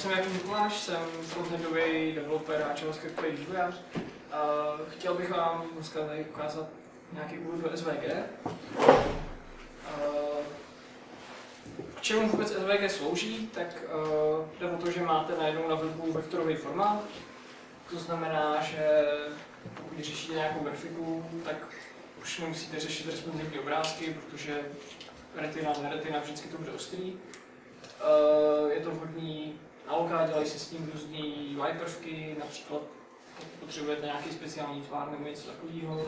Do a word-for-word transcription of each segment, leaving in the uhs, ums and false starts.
jsem Jakub Mikuláš, jsem frontendový developer a javascriptový vývojář. Chtěl bych vám dneska tady ukázat nějaký úvod do S V G. K čemu vůbec S V G slouží, tak jde o to, že máte najednou na webu vektorový formát. To znamená, že pokud řešíte nějakou grafiku, tak už nemusíte řešit responsivní obrázky, protože retina, neretina, vždycky to bude ostrý. Je to vhodný na loka, dělají se s tím různý U I prvky, například pokud potřebujete nějaký speciální tvár nebo něco takového.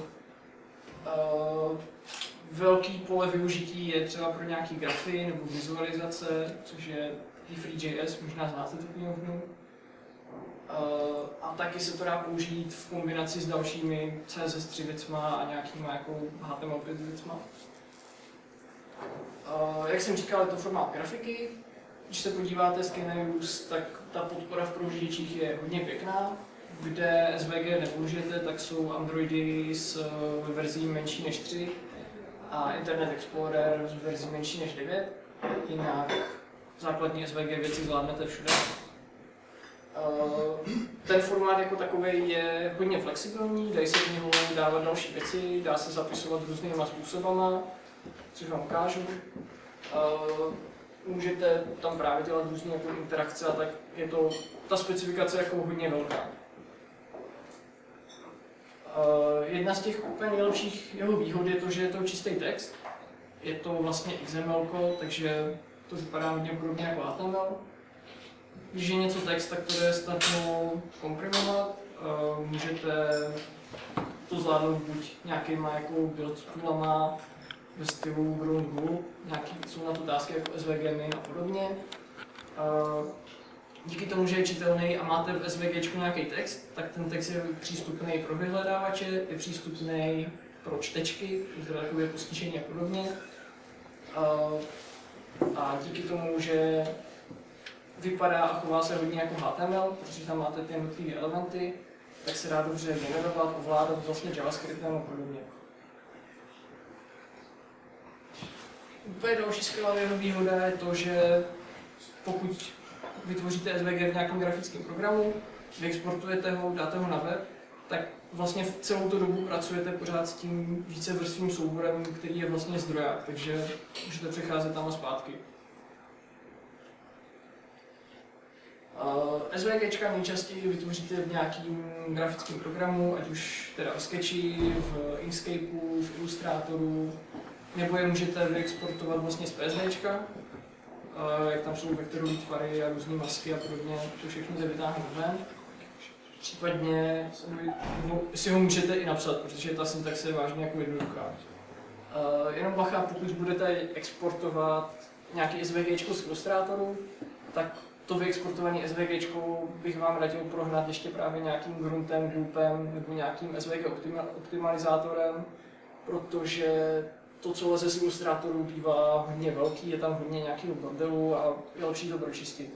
Velký pole využití je třeba pro nějaký grafy nebo vizualizace, což je Free.js, možná znáte tu knihovnu. A taky se to dá použít v kombinaci s dalšími C S S tři věcma a nějakýma jako H T M L pět věcma. Jak jsem říkal, je to formát grafiky. Když se podíváte z Kneus, tak ta podpora v prohlížečích je hodně pěkná. Kde S V G nepoužijete, tak jsou Androidy s verzí menší než tři a Internet Explorer s verzí menší než devět. Jinak základní S V G věci zvládnete všude. Ten formát jako takový je hodně flexibilní, dají se v něho dávat další věci, dá se zapisovat různýma způsobama, což vám ukážu. Můžete tam právě dělat různé jako interakce a tak je to ta specifikace jako hodně velká. Jedna z těch úplně nejlepších jeho výhod je to, že je to čistý text. Je to vlastně X M L, takže to vypadá hodně podobně jako H T M L. Když je něco text, tak to jde snadno komprimovat. Můžete to zvládnout buď nějakýma jako build toolama ve stylu Ground Group, nějaký jsou na to otázky jako S V G main a podobně. Díky tomu, že je čitelný a máte v S V G nějaký text, tak ten text je přístupný pro vyhledávače, je přístupný pro čtečky, teda takové postižení a podobně. A díky tomu, že vypadá a chová se hodně jako H T M L, protože tam máte ty jednotlivé elementy, tak se dá dobře generovat, ovládat vlastně JavaScriptem a podobně. Úplně další skvělá jeho výhoda je to, že pokud vytvoříte S V G v nějakém grafickém programu, vyexportujete ho, dáte ho na web, tak vlastně v celou tu dobu pracujete pořád s tím vícevrstvým souborem, který je vlastně zdroják, takže můžete přecházet tam a zpátky. Uh, SVGčka nejčastěji vytvoříte v nějakém grafickém programu, ať už teda v Sketchi, v Inkscapeu, v Illustratoru, nebo je můžete vyexportovat vlastně z PSVčka, uh, jak tam jsou vektorové tvary a různé masky a podobně, to všechno se vytáhne ven. Případně si ho můžete i napsat, protože ta syntaxe je vážně jako jednoduchá. Uh, jenom bacha, pokud budete exportovat nějaký SVGčko z Illustratoru, tak to vyexportované SVGčko bych vám radil prohnat ještě právě nějakým gruntem, groupem nebo nějakým S V G optimalizátorem, protože to, co leze z Illustratoru, bývá hodně velký, je tam hodně nějakého bordelu a je lepší to pročistit.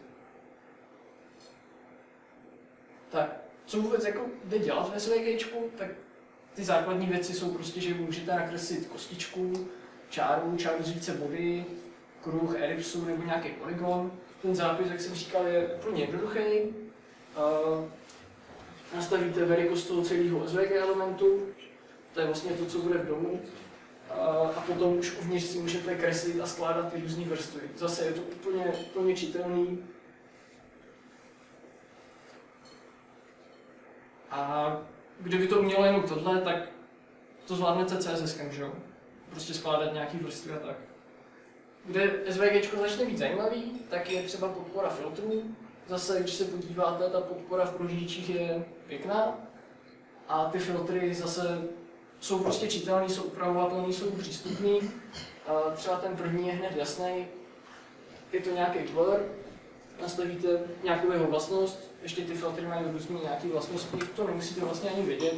Tak, co vůbec jako jde dělat v SVGčku, tak ty základní věci jsou prostě, že můžete nakreslit kostičku, čáru, čáru z více body, kruh, elipsu nebo nějaký polygon. Ten zápis, jak jsem říkal, je úplně jednoduchý. Uh, nastavíte velikost toho celého S V G elementu, to je vlastně to, co bude v domu. Uh, a potom už uvnitř si můžete kreslit a skládat ty různé vrstvy. Zase je to úplně, úplně čitelný. A kdyby to umělo jenom tohle, tak to zvládnete C S S kem, že jo? Prostě skládat nějaký vrstvy a tak. Kde SVGčko začne být zajímavý, tak je třeba podpora filtrů. Zase, když se podíváte, ta podpora v prohlížečích je pěkná. A ty filtry zase jsou prostě čitelný, jsou upravovatelný, jsou přístupný. A třeba ten první je hned jasný. Je to nějaký blur, nastavíte nějakou jeho vlastnost, ještě ty filtry mají různé nějaké vlastnosti, to nemusíte vlastně ani vědět.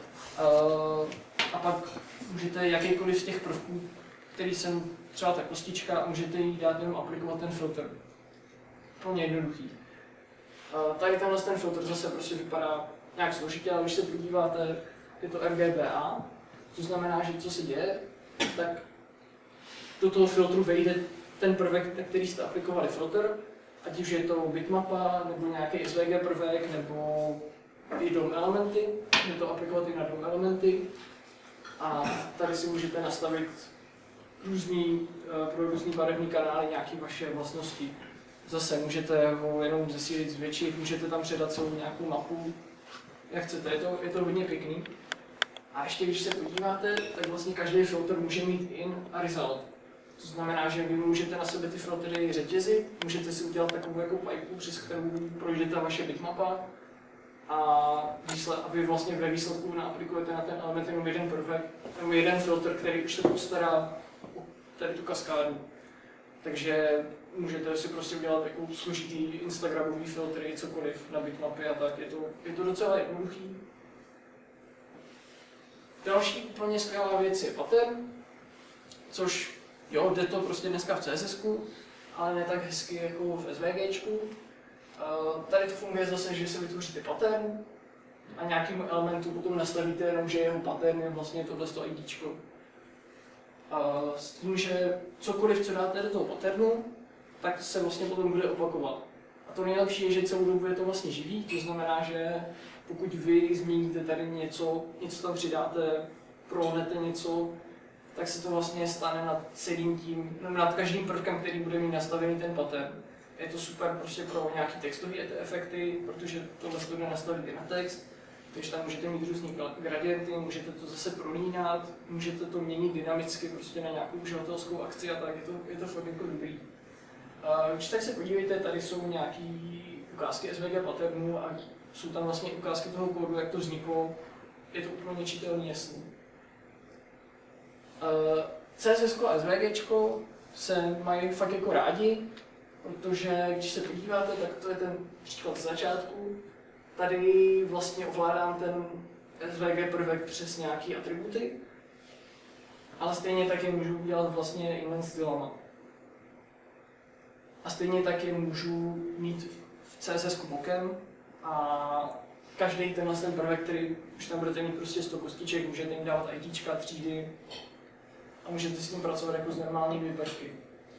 A pak můžete jakýkoliv z těch prvků, který jsem třeba ta kostička, můžete jí dát jenom aplikovat ten filtr. Plně jednoduchý. Tady tenhle ten filtr zase prostě vypadá nějak složitě, ale když se podíváte, je to R G B A, to znamená, že co se děje, tak do toho filtru vejde ten prvek, na který jste aplikovali filtr, ať už je to bitmapa, nebo nějaký S V G prvek, nebo i D O M elementy, je to aplikovat i na D O M elementy. A tady si můžete nastavit různý, pro různý barevný kanály nějaké vaše vlastnosti. Zase můžete ho jenom zesílit, zvětšit, můžete tam předat celou nějakou mapu, jak chcete, je to, je to hodně pěkný. A ještě když se podíváte, tak vlastně každý filtr může mít in a result. To znamená, že vy můžete na sebe ty filtry řetězit, můžete si udělat takovou jako pipeku, přes kterou projde ta vaše bitmapa a, výsled, a vy vlastně ve výsledku naaplikujete na ten element jenom jeden prvek, nebo jeden filtr, který už se postará o tady tu kaskádu. Takže můžete si prostě udělat jako složitý instagramový filtry, cokoliv na bitmapy a tak, je to, je to docela jednoduchý. Další úplně skvělá věc je pattern, což jo, jde to prostě dneska v C S S ku, ale ne tak hezky jako v SVGčku. Uh, tady to funguje zase, že si vytvoříte pattern a nějakému elementu potom nastavíte jenom, že jeho pattern je vlastně tohle IDčko. Uh, s tím, že cokoliv, co dáte do toho patternu, tak se vlastně potom bude opakovat. A to nejlepší je, že celou dobu je to vlastně živý, to znamená, že pokud vy změníte tady něco, něco tam přidáte, prohnete něco, tak se to vlastně stane nad celým tím, nad každým prvkem, který bude mít nastavený ten pattern. Je to super prostě pro nějaký textové efekty, protože tohle se bude nastavit i na text, takže tam můžete mít různý gradienty, můžete to zase prolínat, můžete to měnit dynamicky prostě na nějakou uživatelskou akci a tak, je to, je to fakt jako dobrý. Když tak se podívejte, tady jsou nějaký ukázky S V G patternů a jsou tam vlastně ukázky toho kódu, jak to vzniklo, je to úplně čitelný, jasný. C S S a SVGčko se mají fakt jako rádi, protože když se podíváte, tak to je ten příklad z začátku. Tady vlastně ovládám ten S V G prvek přes nějaké atributy, ale stejně tak je můžu udělat vlastně inline stylama. A stejně tak je můžu mít v C S S ku bokem a každý tenhle ten prvek, který už tam budete mít prostě sto kostiček, můžete jim dávat IDčka, třídy a můžete s ním pracovat jako s normálními prvky.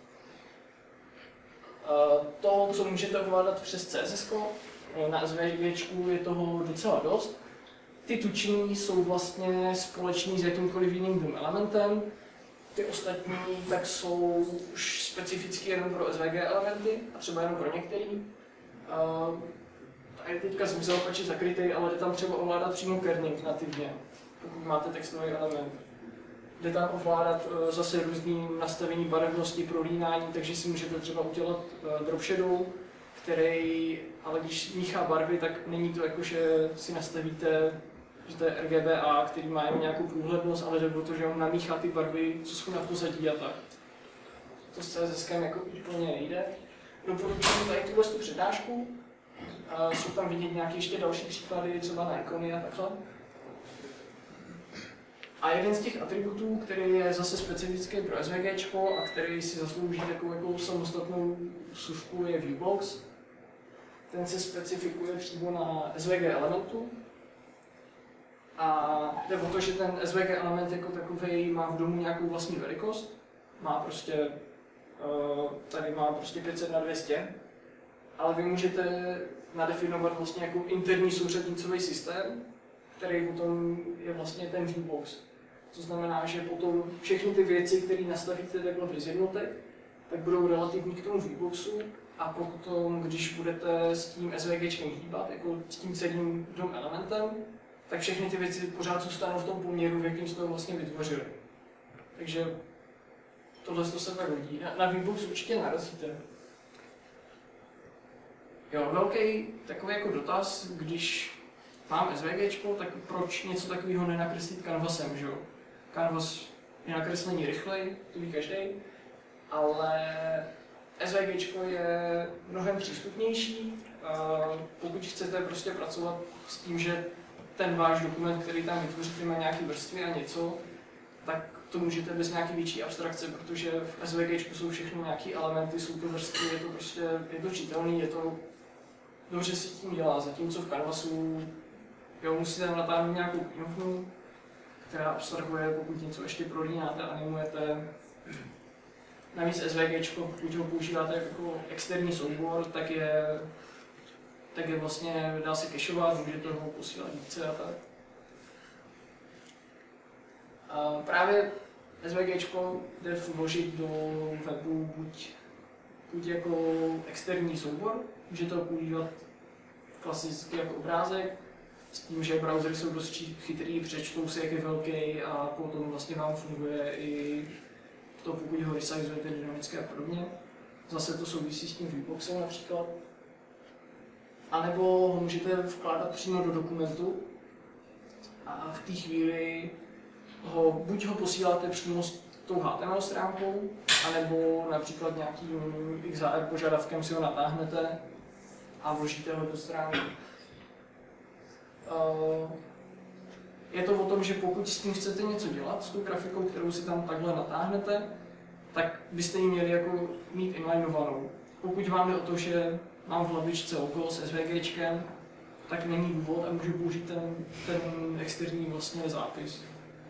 To, co můžete ovládat přes C S S, na SVGčku je toho docela dost. Ty tučení jsou vlastně společný s jakýmkoliv jiným D O M elementem. Ty ostatní tak jsou už specificky jenom pro S V G elementy a třeba jenom pro některý. Tady teďka zmizel pač zakrytý, ale jde tam třeba ovládat přímo kerning nativně, pokud máte textový element. Jde tam ovládat zase různý nastavení barevnosti, prolínání, takže si můžete třeba udělat drop shadow, který, ale když míchá barvy, tak není to jako, že si nastavíte, že to je R G B A, který má jen nějakou průhlednost, ale jde o to, že on namíchá ty barvy, co jsou na pozadí a tak. To s C S S kem jako úplně nejde. Doporučuji tady tuhle tu přednášku. Jsou tam vidět nějaké ještě další příklady, třeba na ikony a takhle. A jeden z těch atributů, který je zase specifický pro SVGčko a který si zaslouží takovou jako samostatnou služku, je Viewbox. Ten se specifikuje přímo na S V G elementu. A jde o to, že ten S V G element jako takový má v domu nějakou vlastní velikost. Má prostě, tady má prostě pět set na dvě stě. Ale vy můžete nadefinovat vlastně jako interní souřadnicový systém, který potom je vlastně ten Viewbox. To znamená, že potom všechny ty věci, které nastavíte takhle bez jednotek, tak budou relativní k tomu Viewboxu a potom, když budete s tím SVGčkem hýbat, jako s tím celým D O M elementem, tak všechny ty věci pořád zůstanou v tom poměru, v jakým jste to vlastně vytvořili. Takže tohle se tak hodí. Na, na Viewbox určitě narazíte. Jo, velký takový jako dotaz, když mám SVGčko, tak proč něco takového nenakreslit canvasem, že jo? Canvas je nakreslení rychleji, to ví každý, ale SVGčko je mnohem přístupnější, pokud chcete prostě pracovat s tím, že ten váš dokument, který tam vytvoříte, má nějaké vrstvy a něco, tak to můžete bez nějaké větší abstrakce, protože v SVGčku jsou všechny nějaké elementy, jsou to vrstvy, je to prostě, je to čitelný, je to dobře si tím dělá, zatímco v Canvasu jo, musíte tam natáhnout nějakou knihovnu, která abstrahuje, pokud něco ještě prolínáte, animujete. Navíc SVGčko, pokud ho používáte jako externí soubor, tak je, tak je vlastně, dá se cacheovat, můžete ho posílat více a tak. A právě SVGčko jde vložit do webu buď, buď jako externí soubor, můžete ho používat klasicky jako obrázek, s tím, že browsery jsou dost chytrý, přečtou si, jak je velký a potom vlastně vám funguje i to, pokud ho resizujete dynamicky a podobně. Zase to souvisí s tím Viewboxem například. A nebo ho můžete vkládat přímo do dokumentu a v té chvíli ho, buď ho posíláte přímo s tou H T M L stránkou, anebo například nějakým X H R požadavkem si ho natáhnete a vložíte ho do stránky. Je to o tom, že pokud s tím chcete něco dělat, s tou grafikou, kterou si tam takhle natáhnete, tak byste ji měli jako mít inlinovanou. Pokud vám jde o to, že mám v hlavičce oko s SVGčkem, tak není důvod a můžu použít ten, ten externí vlastně zápis.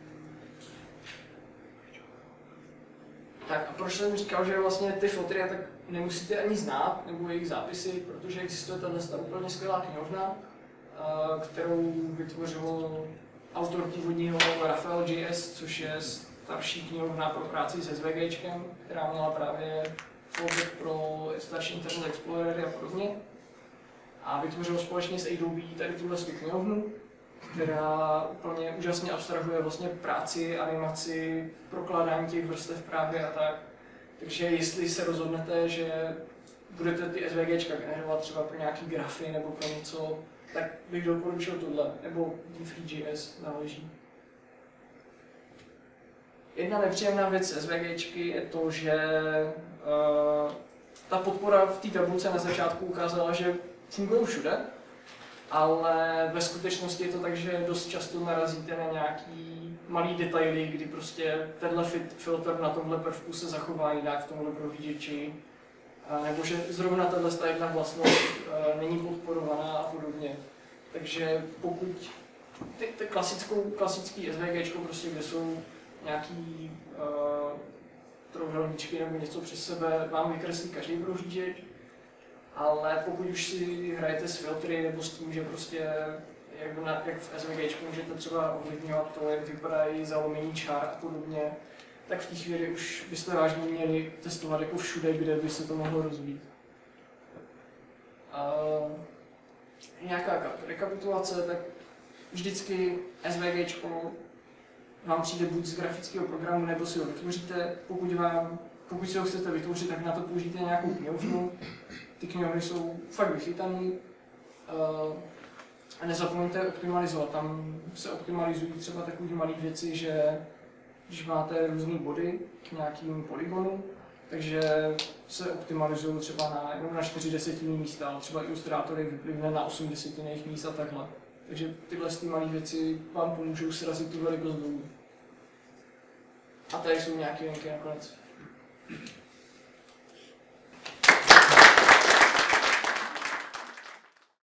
Tak a proč jsem říkal, že vlastně ty fotry tak nemusíte ani znát, nebo jejich zápisy, protože existuje tato úplně skvělá knihovna, kterou vytvořil autor původního Raphael J S, což je starší knihovna pro práci se SVGčkem, která měla právě folder pro starší Internet Explorery a podobně. A vytvořil společně s Adobe tady tuhle knihovnu, která úplně úžasně abstrahuje vlastně práci, animaci, prokládání těch vrstev právě a tak. Takže jestli se rozhodnete, že budete ty SVGčka generovat třeba pro nějaký grafy nebo pro něco, tak bych doporučil tohle, nebo D3.js náleží. Jedna nepříjemná věc s SVGčky je to, že uh, ta podpora v té tabulce na začátku ukázala, že fungují všude, ale ve skutečnosti je to tak, že dost často narazíte na nějaký malý detaily, kdy prostě tenhle filtr na tomhle prvku se zachová jinak v tomhle prohlížeči, nebo že zrovna tato jedna vlastnost uh, není podporovaná a podobně. Takže pokud ty, ty klasickou, klasický SVGčko, prostě, kde jsou nějaký uh, trojúhelníčky nebo něco přes sebe, vám vykreslí každý prohlížeč, ale pokud už si hrajete s filtry nebo s tím, že prostě jak, na, jak v SVGčku můžete třeba ovlivňovat to, jak vypadají zalomení čár a podobně, tak v té chvíli už byste vážně měli testovat jako všude, kde by se to mohlo rozvíjet. Uh, nějaká rekapitulace, tak vždycky SVGčko vám přijde buď z grafického programu, nebo si ho vytvoříte. Pokud, vám, pokud si ho chcete vytvořit, tak na to použijte nějakou knihovnu. Ty knihovny jsou fakt vychytané. Uh, a nezapomeňte optimalizovat. Tam se optimalizují třeba takové malé věci, že když máte různé body k nějakým polygonu, takže se optimalizují třeba na, jenom na čtyři desetiny místa, ale třeba ilustrátory vyplivne na osm desetinných míst a takhle. Takže tyhle malé věci vám pomůžou srazit tu velikost dolů. A tady jsou nějaké linky nakonec.